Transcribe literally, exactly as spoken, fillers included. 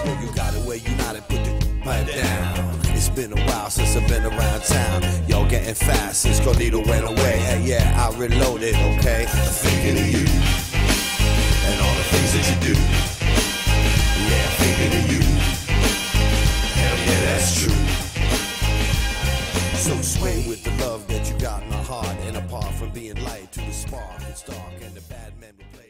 know you got it where you not and put the pipe down. It's been a while since I've been around town. Y'all getting fast since Cornito went away. Hey, yeah, I reloaded, okay? I'm thinking of you and all the things that you do. Yeah, I'm thinking of you. Hell yeah, that's true. So sway with the love that you got in the heart, and apart from being light to the spark, it's dark and the bad men will play.